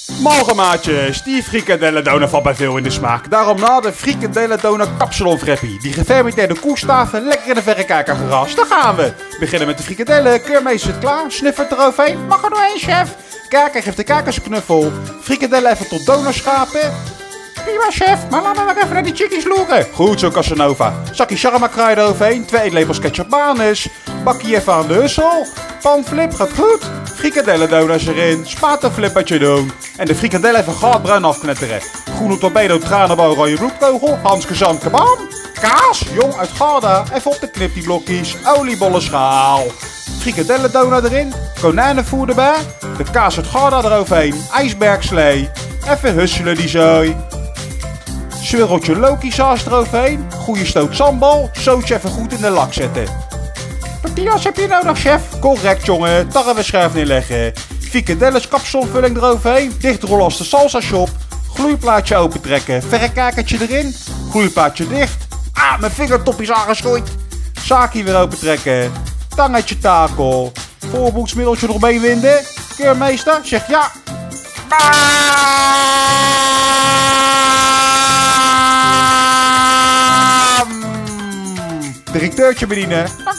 Morgen maatjes, die frikadellendonut valt bij veel in de smaak. Daarom na de frikadellendonut kapsalon frappie. Die gefermenteerde koestaven lekker in de verrekijker gerast. Daar gaan we. Beginnen met de frikadellen. Keurmeester zit klaar. Snuffert eroverheen. Mag er doorheen, chef. Kijker geeft de kijkers een knuffel. Frikadellen even tot donut schapen. Prima chef, maar laten we maar even naar die chickies loeren. Goed zo Casanova. Zakje shawarma kruiden eroverheen. 2 eetlepels ketchup manus. Bakje even aan de hussel. Panflip gaat goed. Frikadellendonuts erin. Spatenflippertje doen. En de frikadellen even goudbruin afknetteren. Groene torpedo, tranenbouw, rode bloedkogel. Hanske zand, kabam. Kaas, jong uit Gouda. Even op de knip die blokjes. Oliebollen schaal. Frikadellendonut erin. Konijnenvoer erbij. De kaas uit Gouda eroverheen. IJsbergslee. Even husselen die zooi. Swirreltje Loki saus eroverheen. Goeie stoot sambal. Zootje even goed in de lak zetten. Tortillas heb je nodig, chef? Correct, jongen. Tarwe scherf neerleggen. Frikadelles kapsalonvulling eroverheen. Dichtrollen als de salsa shop. Gloeiplaatje opentrekken. Verrekijkertje erin. Gloeiplaatje dicht. Ah, mijn vingertop is aangeschroeid. Zaakje weer opentrekken. Tangetje takel. Voorboedsmiddeltje nog meewinden. Keurmeester, zeg ja. Directeurtje bedienen.